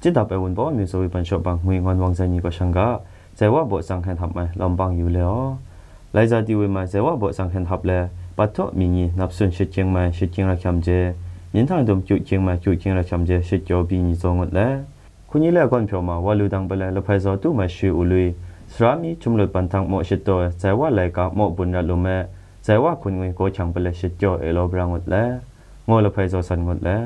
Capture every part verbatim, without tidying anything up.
จิตดับไปวนบ่มีสวิปันชอบังงวยงอนวังใจนี้ก็ช่างกะใจว่าบ่สังแข่งทับไหมลำบางอยู่แล้วไลซาดีเวมาใจว่าบ่สังแข่งทับแล้วปัทโตมีงี้นับส่วนชิดเชียงใหม่ชิดเชียงระคำเจยินทางดมจุเชียงใหม่จุเชียงระคำเจชิดจอบีนี้ทรงหมดแล้วคุณยี่เล่ก่อนเพียวมาว่าลูดังไปแล้วแล้วไพซอตู้มาชื่ออุลุยสรามีจุมลุปันทางหมอชิดตัวใจว่าไหลกะหมอบุญรัลุแม่ใจว่าคุณงวยโกชังไปแล้วชิดจอเอโลบรังหมดแล้วงอแล้วไพซอสันหมดแล้ว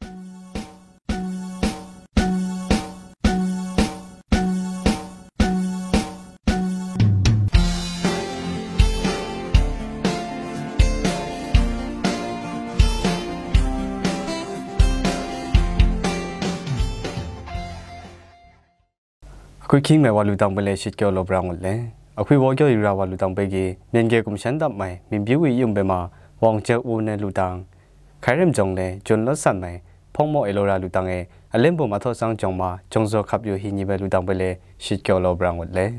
คุยคิงแม่ว่าลูตังไปเลยชิดเกี่ยวกับเราหมดเลยเอาคุยว่าเกี่ยวกับเราว่าลูตังไปกี่เมียนเกี่ยวกับฉันดับไหมมีบิวอียุ่งไปมาวางเจ้าอูในลูตังใครเริ่มจงเลยจนรถสั่นไหมพ่อหมอเอโลราลูตังเออเล่นบุมาทอสังจงมาจงโซขับอยู่หินีไปลูตังไปเลยชิดเกี่ยวกับเราหมดเลย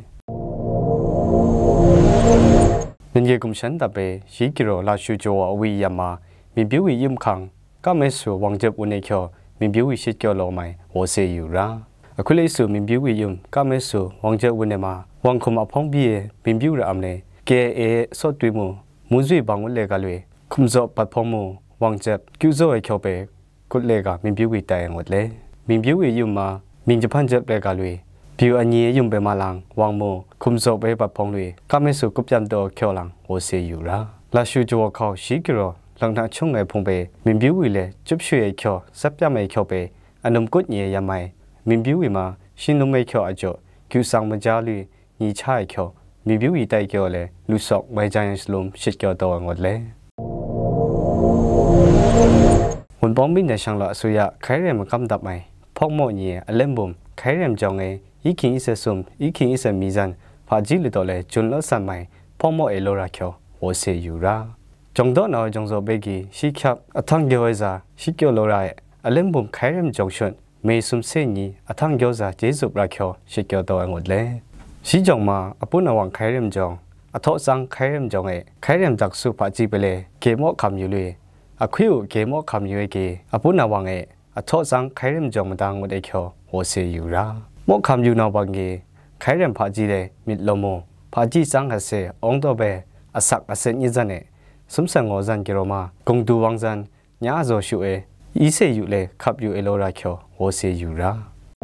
เมียนเกี่ยวกับฉันดับไปชิกิโรลาชูโจอวิยามามีบิวอียุ่งขังก็ไม่สู่วางเจ้าอูในเขียวมีบิวอีชิดเกี่ยวกับไหมหัวเสียอยู่ละคุเลยสู่มินบิววิยุมก็ไม่สู่วังเจ้าวันเนมาวังคุมอพงบีมินบิวระอำเลยเกเอสอดด้วยมูมูจุยบางวันเล็กกันเลยคุมจบปัดพงมูวังเจ็บคิวโซ่ไอเขียวไปกุดเล็กอะมินบิววิตายหมดเลยมินบิววิยุมมามินจะพันเจ็บเล็กกันเลยบิวอันนี้ยุมไปมาลังวังมูคุมจบไปปัดพงเลยก็ไม่สู่กุบจันโตเขียวลังโอเสียอยู่ละลาชูจัวเขาชิกิโรหลังจากช่วงไอพงไปมินบิววิเลยจุบช่วยไอเขียวซับยามไอเขียวไปอันนมกุดเนียยามไอมินบิววิมาชินลไม่เขียวอาจจะคิวสังมาจารีนี่ชายเขียวมีบิวอีไตเขียวเลยลุสอกไม่ใจสลมชิดเขียวตัวหมดเลยหุ่นป้องบินในช่างละสุยะใครเรียนมันกำดับไหมพอกหมอเนี่ยเล่มบุมใครเรียนจงเออีคิงอิสซุมอีคิงอิสมีจันพาจิลิตัวเลยจุนละสันไหมพอกหมอเอโลราเขียวหัวเสียอยู่ละจงโดนเอาจงโซเบกีชิคับอัฐังเกียวซาชิเกียวโลราเล่มบุมใครเรียนจงชนไม่สมเสนีอัฐังเกียวซาเจสุปราเขียวชิเกียวตัวหมดเลยชิจงมาอปุณวังใครเรียนจงอัทสังใครเรียนจงเอใครเรียนจากสุภาจิไปเลยเกมอคำอยู่เลยอคิวเกมอคำอยู่เกอปุณวังเออัทสังใครเรียนจงมาดังหมดเอเขียวหัวเสียอยู่ละมอคำอยู่นวังเกใครเรียนภาจิเลยมิดลมภาจิสังหัสเซองตัวเบอสักอเซนิจันเอสมสังโอจันกิโรมากงดูวังจันญาโซชูเออีเซอยู่เลยขับอยู่เอโลราเขียวหัวเสียอยู่ละ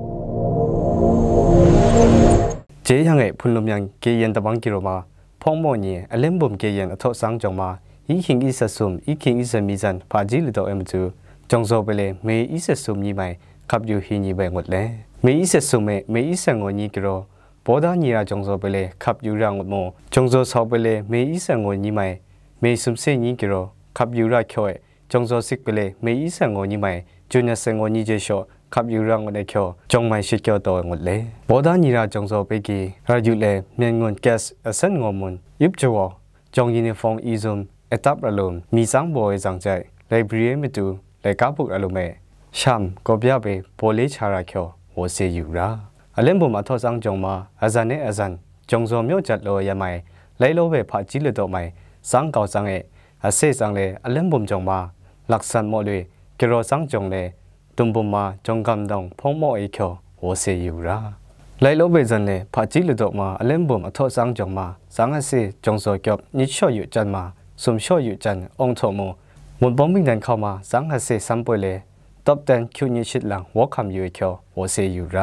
เจียงเอพุ่นลมยังเกียนตะบังกิโรมาพองโมนี่อเล่มบ่มเกียนอทสังจงมาอีคิงอิสซุมอีคิงอิสมีจันพาจิลิโตเอมจูจงโซไปเลยเมอิสซุมนี่ไหมขับอยู่หินี่ไปหมดเลยเมอิสซุมเมเมอิสงอนี่กิโรปอดานี่ราจงโซไปเลยขับอยู่รังหมดโมจงโซสอบไปเลยเมอิสงอนี่ไหมเมซุมเซนี่กิโรขับอยู่ราเขียวจงโซสิกไปเลยเมอิสงอนี่ไหมจุนยสงอนี่เจโชขับอยู่รังวันเดียวจงไม่ชิดเกี่ยวตัวหมดเลยบอดานีราจงโซไปกี่รายุเลยเมียนเงินแก๊สเส้นงอมุนยิบจัวจงยินฟองอีซุมเอตับอารมณ์มีสังบอยสังใจไลบรีไม่ดูไลกาบุกอารมณ์เอช่ำก็เบียไปโพลิชาราเขียวหัวเสียอยู่ละอเล่มบุมาทอสังจงมาอาจารย์เนอาจารย์จงโซมีจัดโลยาไม่ไลโลเวพาจิลตัวไม่สังเก่าสังเออาเซสังเลยอเล่มบุมจงมาหลักสันโมเลยกิโรสังจงเลยตุมบุมาจงกำดองพงโมเอเขียวหัวเสียอยู่ละไลโลเบจันเลยพาจิลตัวมาอเล่มบุมอทอสังจงมาสังอาเซจงโซเกี่ยวนิชอยู่จันมาสมช่วยอยู่จันองโทโมหมุนบอมบิงดันเข้ามาสังหาเสสัมปวยเลยตบแดนคิวนิชิดหลังหัวคำอยู่เขียวหัวเสียอยู่ละ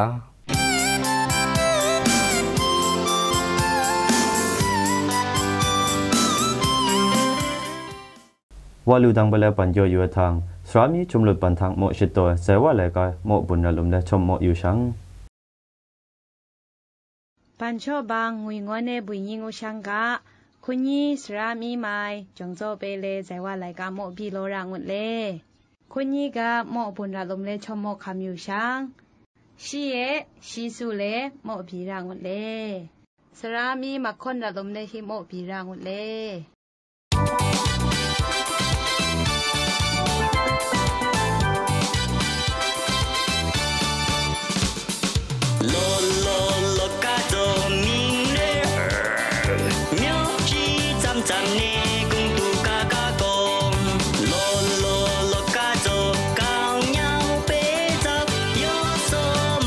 ว่าลูดังไปแล้วปัญโยอยู่ทางสามีชุมลุดปันทางโมชิตตัวเสว่าอะไรก็โมบุญอารมณ์ได้ชมโมอยู่ชังปัญชอบางงวยงอนเนบุญยิงอุชังกะคุณยี่สรามีไม้จงโจไปเลยใจว่าไรกะโมบีโลรังหมดเลยคุณยี่กะโมบุญอารมณ์เลยชมโมคำอยู่ชังชีเอชีสุเลยโมบีรังหมดเลยสรามีมาคนอารมณ์เลยที่โมบีรังหมดเลยม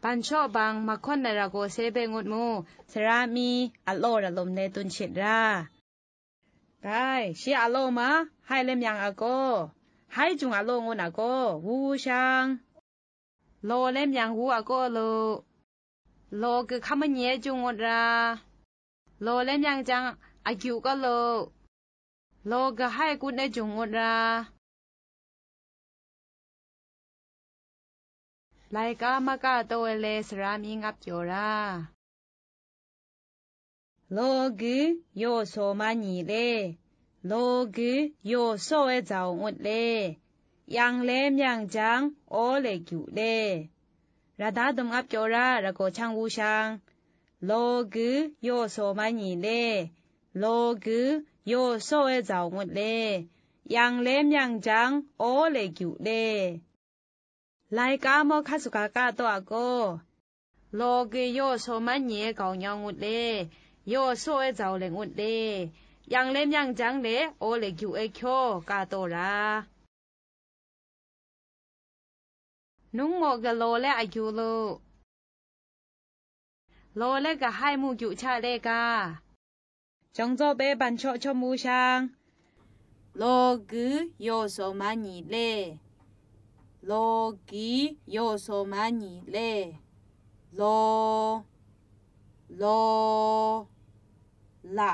ปันชอบางมาคนในระโกเซเบงุดมูสรามีอโลระลมในตุนฉิดราไกชีอโลมาให้เล่มยังอโกให้จุงอโลงุนอโกวูชังโลเล่มยังวูอโกโลโลคือคำมันเยจุงอุดราโลเล่มยังจังอากิวก็โลโลก็ให้กุดในจุงอุดราไลกามากาโตเลสรามีงับโยราโลกือโยโซมานีเลโลกือโยโซเอจาวอุดเลยังเล่มยังจังโอเลกิวเลราดาดงอับโจราระโกชังวูชังโลกือโยโซมานีเลโลกือโยโซเอจาวงุดเลยังเล่มยังจังโอเลกิวเลไลกามอคัสุกากาตัวโกโลกือโยโซมานีเกาญองุดเลโยโซเอจาวเลงุดเลยังเล่มยังจังเลโอเลกิวเอโคกาโตรานุงโมกะโลและอายุโลโลและกะให้มูกิวชาเลกาจงโจเปบันโชชมูชังโลกือโยโซมานีเลโลกีโยโซมานีเลโลโลละ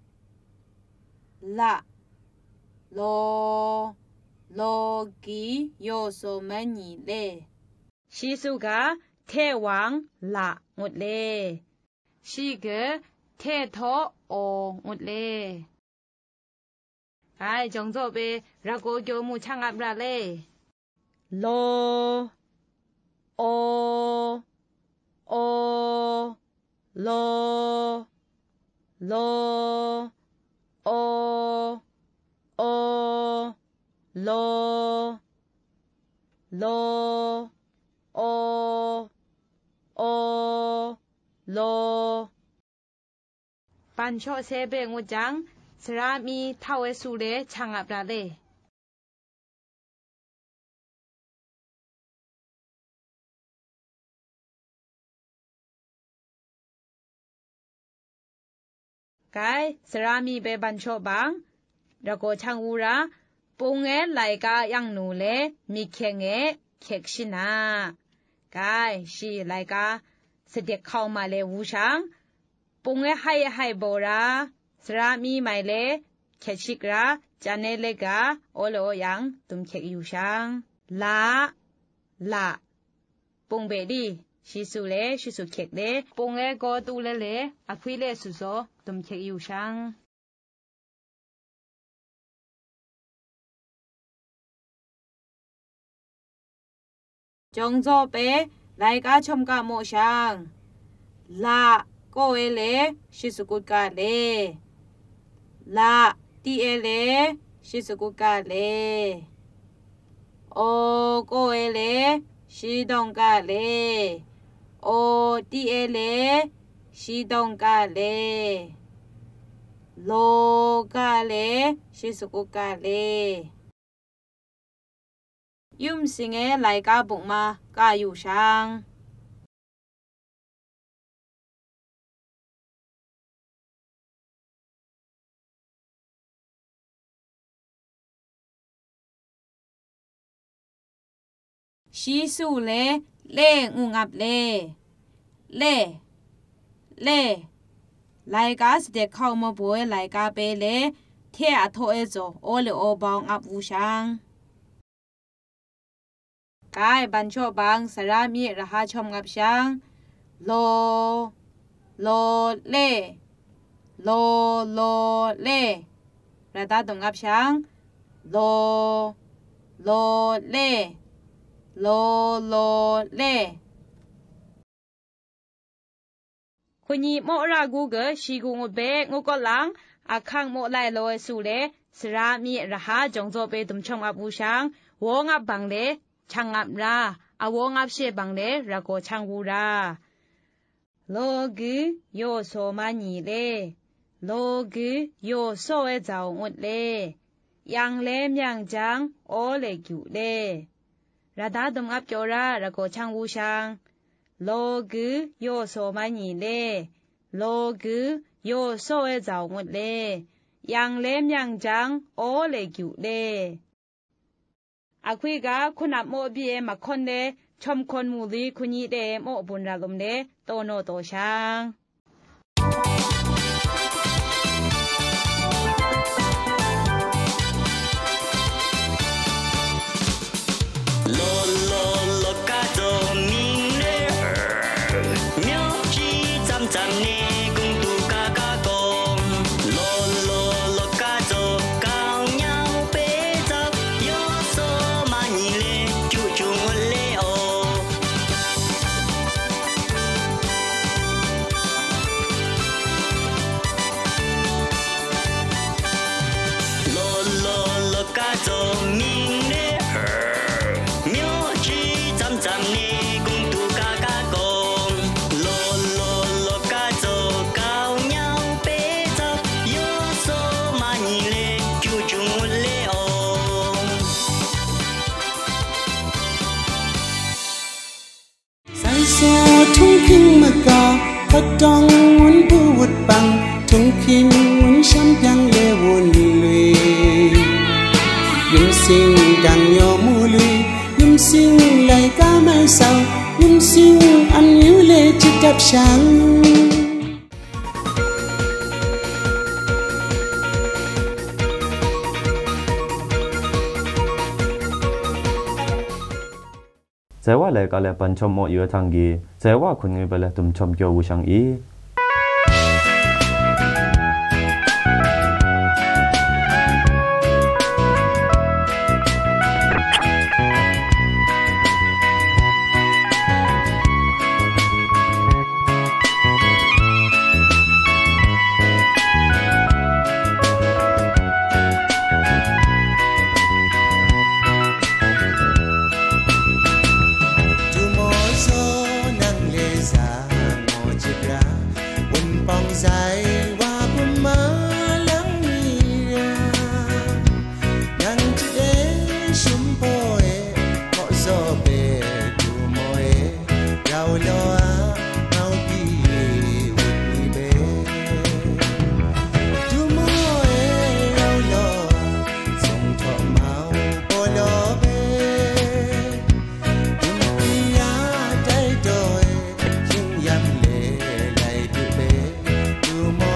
ละโลโลกีโยโซมานีเลชีสุกะเทวังละงุดเลชีเกเทโทโองุดเลไอจงโจเประโกโยมูช่างอับราเลโลโอโอโลโลโอโอโลโลโอโอโลปันโชเซเบงุจังสรามีเท่าเอสุเลช่างอับราเลไกสรามีเบบันโชบังระโกช่างวูราปุงเอไลกายังหนูเลมีเข่งเอเข่งชินาไกชีไลกาเสด็จเข้ามาเลวูชังปุงเอให้ให้โบราสรามีไม่เลเข่งชิกราจันเนเลกาโอโลยังตุมเข่งอยู่ชังลาละปุงเบดีชิสุเลชิสุเข่งเลปุงเอโกตูเลเลอควิเลสุโซตุมเข่งอยู่ชังจงโจเปไลกาชมกาโมชังลาโกเอเลชิสุกุกาเลลาตีเอเลชิสุกุกาเลโอโกเอเลชิดงกาเลโอตีเอเลชิดงกาเลโลกาเลชิสุกุกาเลยุมสิงเอไลกาบุกมากาอยู่ช่างชีสูเลเล่งุงับเลเล่เล่ไลกาสเด็กเข้ามาบวยไลกาเปเลเทอโทเอโซโอเลโอบองอับวูช่างกายบันโชบังสรามีรหาชมกับช้างโลโลเล่โลโลเล่ระดาดงกับช้างโลโลเล่โลโลเล่คุณยีโมรากูเกชีกูงเบงก็ลังอาคังโมไลโลสุเลสรามีรหาจงโจเปตุมชมกับบูช้างวงอับบังเลช่างอับราอาวงับเชบังเลระโกช่างวูราโลกือโยโซมานีเลโลกือโยโซเอจาวงุดเลยังเลมยังจังโอเลกิวเลระดาดงอับโจราระโกช่างวูชัง lô cứ yo so mà nhìn lê lô cứ yo so e giàu một lê yang lem yang trắng ô lê cựu lê à quy gàคุณนับโมบีเอมาคนเดชมคนมูลีคุณยีเดโมบุญราลมเดโตโนโตช่าง thung kinh mà cả phát trong muốn bu vụt bằng thung kinh muốn xăm yang lê buồn lùi nhung sinh đang nhỏ mù lùi nhung sinh lại cá mai sao nhung sinh ăn yếu lê chỉ đáp sáng giảiว่าเลยก็เลยปัญชมโมอยู่ทางกีgiảiว่าคนนี้ไปเลยตุ่มชมเกี่ยวกับช่างอี More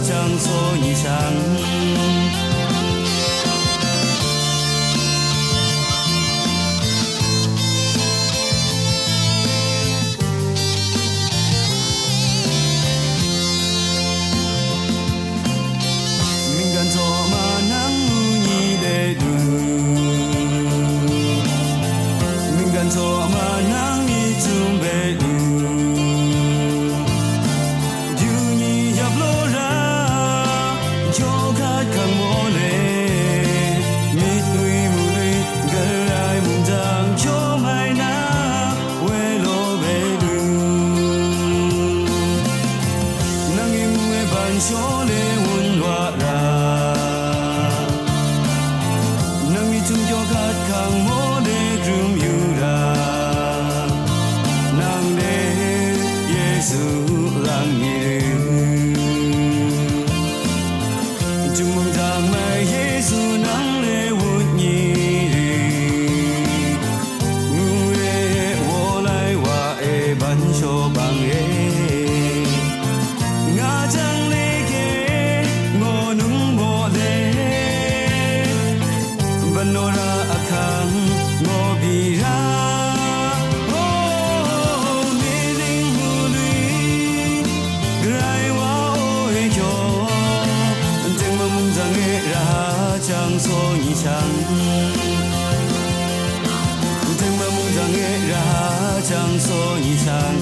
chẳng so nhị sang mình gần gió mà nắng nhị để đủ mình gần gió mà nắng nhị chung về đủ cho lệ quân hoa ra nang mi chung cho khát khang mô để krum yu ra nang để Giêsu lang nhị chung mong rằng mai Giêsu nang lệ quân nhị ngu lệ wo lai wa e ban cho bằng e nga chẳng Banora akang ngobira oh meling hului grai wa oi cho teng ma mung jang e ra chang so ni chang teng ma mung jang e ra chang so ni chang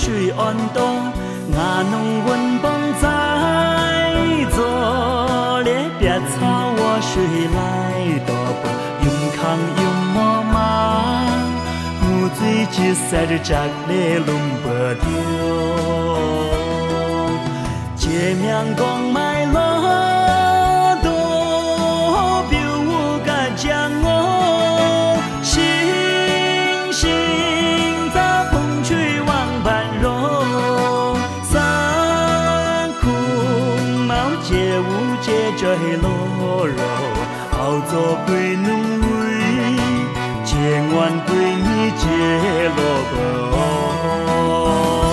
水安多，我弄温帮在做咧，别草我水来多不，用康用么嘛，木嘴只塞着扎咧龙不丢，街面光买罗多，表我个将我星星在风吹往半柔，三空毛街舞街追罗柔，好做归农位，街弯归你街罗不。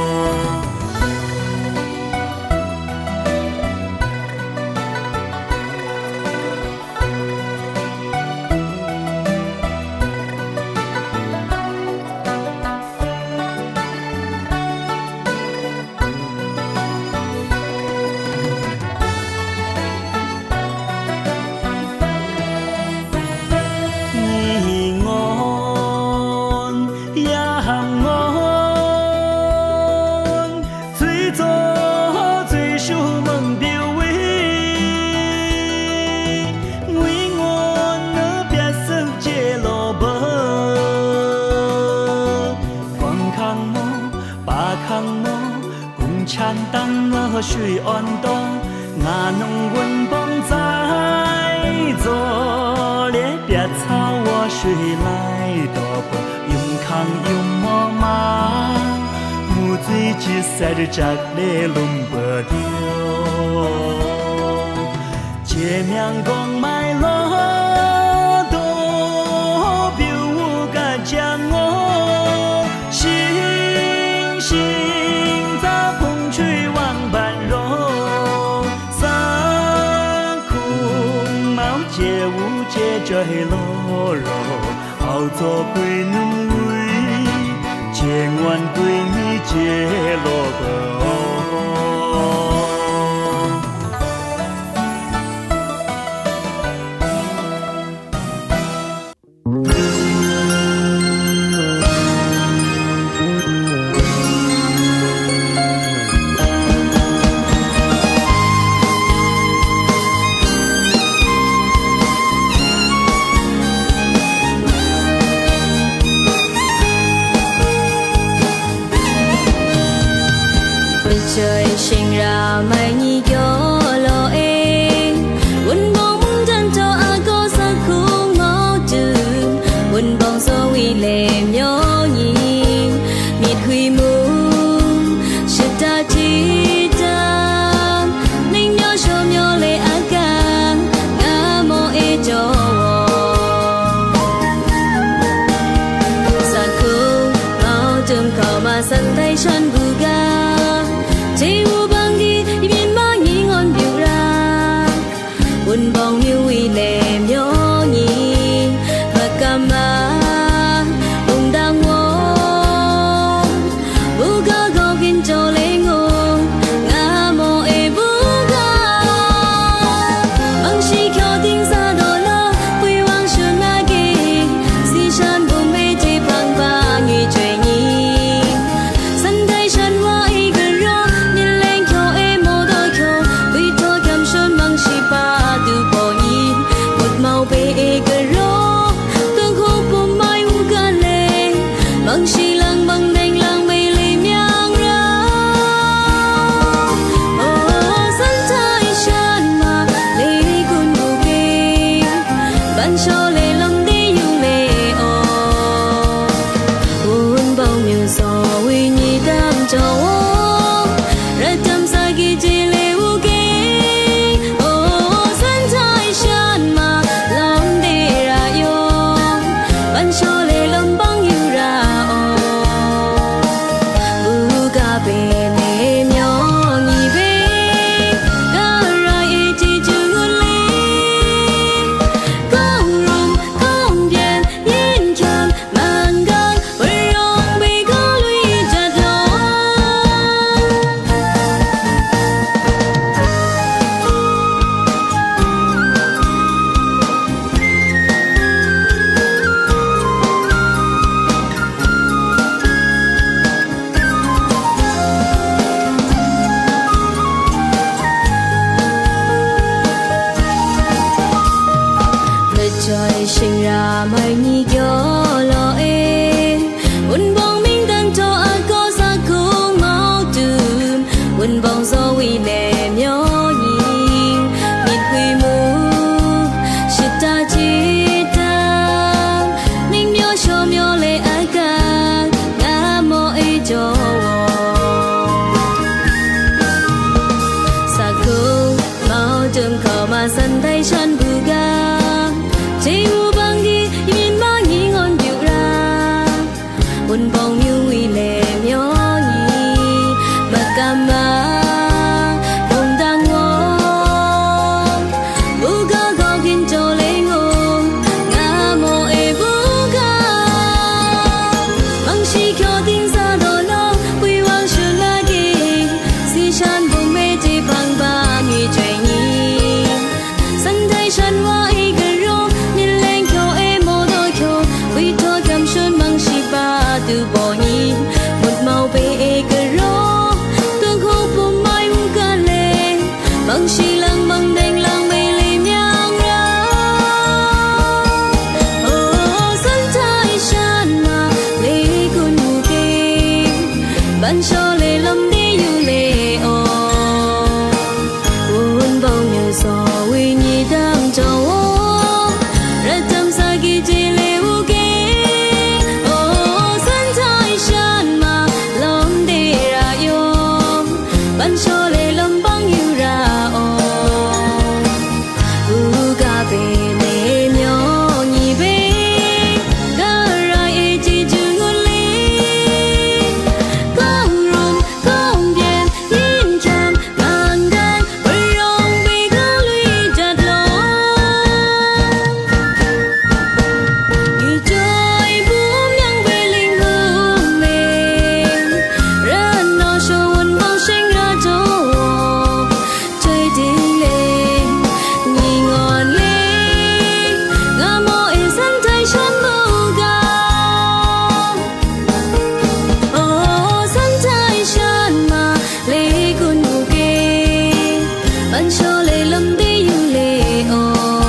水安多，我弄温帮在做咧，别草我水来多不，用康用么嘛，木嘴只塞着扎咧龙不丢，街面光买罗多，表我个将我星星在风吹往。街舞街追罗柔，好做归农位，街弯归你街罗不。 trời sinh ra mây nhị gió lo em quân bóng chân cho a có sắc khung máu trường quân bóng số uy lem nhỏ nhìn miệt huy mù sự ta chỉ ta ninh nhỏ cho nhỏ lệ a ca ngã mô e cho sắc khung máu trường cầu mà sân tay chân bù ga chỉ u băng đi biên ba nhị ngon sinh ra mai nhị gió lo e quân bóng minh đang cho a có xa khung máu tùm quân bóng gió uy lệ nhỏ nhìn mịt quy mù shit ta chi ta mình nhớ cho nhớ lệ ai cả ngã mơ ấy cho xa khung máu tùm khờ mà sân tay chân bù ga chỉ mua băng đi nhìn má nghĩ ngon nhiều ra buồn bóng như uy lệ nhỏ nhì mà cam má đồng đang ngon bù ga gò kiến cho lấy ngôn ngã mô e bù ga mang chi cho tiếng xa đồ lo quy hoang sự la kì si chan bông mê chỉ bằng ba người chạy nhì sân thay chân hoa y từ bỏ nhìn một màu bê cờ rô tương khúc bông mai muốn ca lên bằng xì lăng bằng đành lăng mê lê nhang ra ô sân thái sàn mà lê con ngủ kê ban cho lê lâm đi như lê ô buồn bao nhiêu gió uy nhi đang cho ô rất tâm xa kỳ chỉ lê u kê ban cho lệ lâm băng yêu ra ô u ga về lệ nhỏ nhị về ga ra e chỉ chừng ngôn lý công rung công bien yên chạm ngàn gan bơi rong bị ga lụy chặt lỗ như trời buông nhang về linh hương mềm rất nó sâu quân bao sinh ban cho lệ lâm đi như lệ ô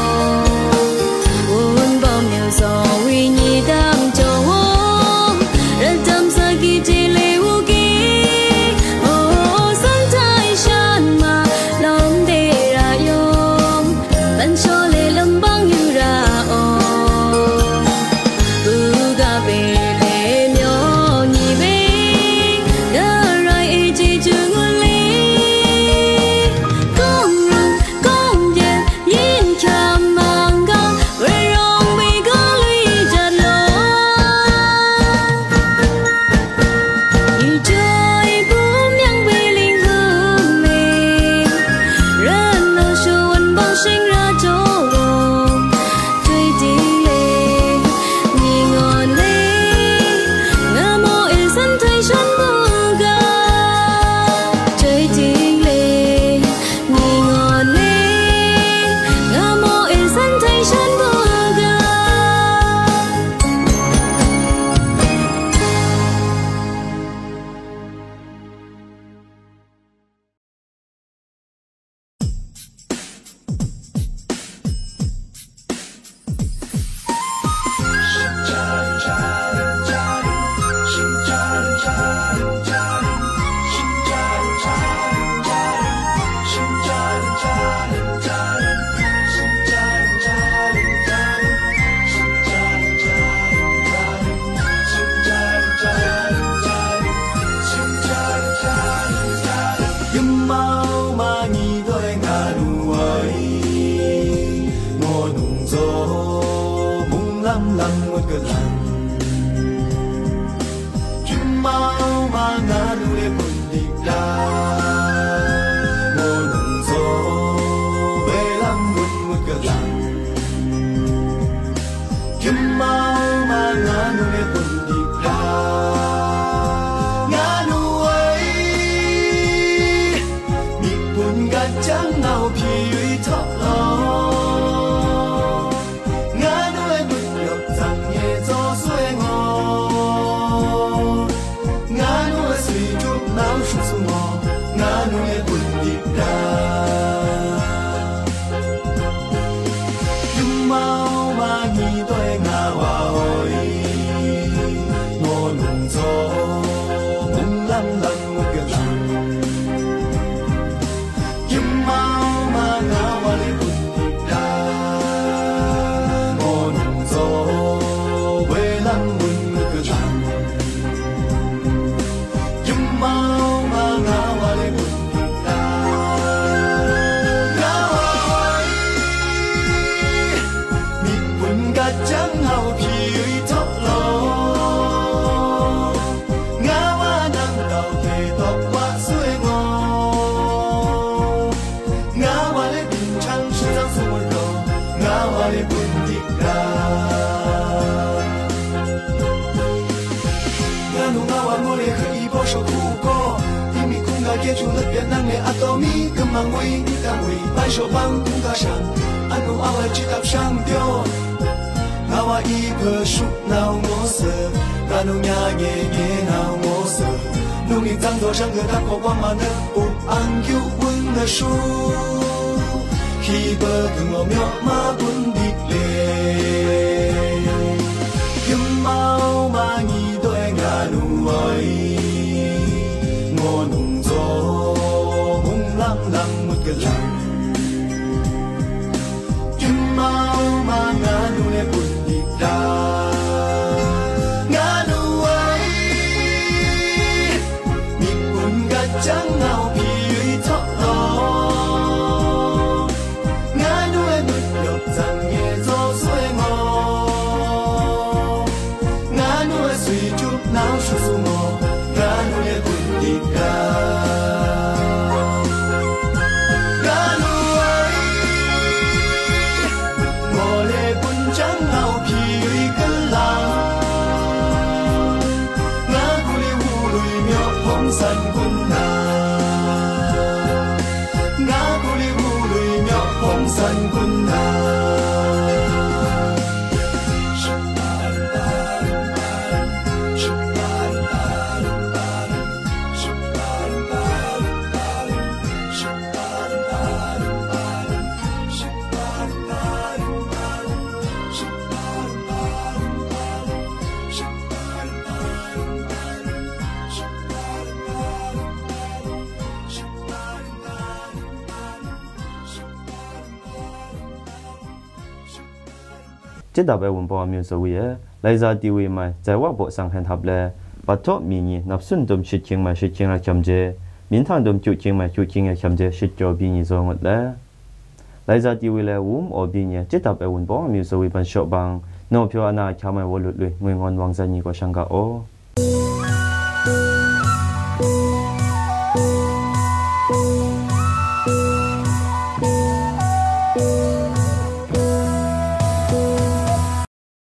buồn bom nhiều gió uy nhi đang cho ô rất tâm xa kỳ chỉ lệ u kì ô sân thái sàn mà lòng để ra yom ban cho lệ lâm băng như ra ô u ga về lệ nhỏ nhị về ga rai e chỉ chừng ngôn lý chẳng nào khi thọ lo ngã nuôi bực nhọc rằng nhẹ gió xuôi ngò ngã nuôi suy chút não sụp sụp ngò ngã nuôi bực điệp ra nhưng mau mà nhìn 别人的阿多米跟忙为干为白手帮不加上，安努阿来去搭上掉。那我一棵树闹我色，那农呀耶耶闹我色，农民长多上个大火光嘛呢，不安有温的树，希伯跟我苗嘛本地嘞，有毛嘛你对俺努爱，我农作梦浪浪没个浪，有毛嘛俺努嘞本。chẳng nào bị thoát lo ngã nuôi mực nhọc rằng nghe gió xuôi ngò ngã nuôi suy chút nào su su ngò ngã nuôi quên đi ra ngã nuôi ngò lệ quên chẳng nào bị cơn làng ngã cùi hù lùi miệng phong sân quên San quân na chế đáp ứng bảo miêu sầu ye lấy ra tiêu vi mai giải quyết bộ sang hành tháp lệ bắt thọ mini nạp xuân đom sự情 mà sự情 là chấm dê miễn thang đom chủ情 mà chủ情 là chấm dê sự cho bi ni zo ngột lệ lấy ra tiêu vi lệ uống ở bi ni chế đáp ứng bảo miêu sầu vi ban shop bang no pyo ana chama wo lu lu ngoi ngon wang za ni ko shanga o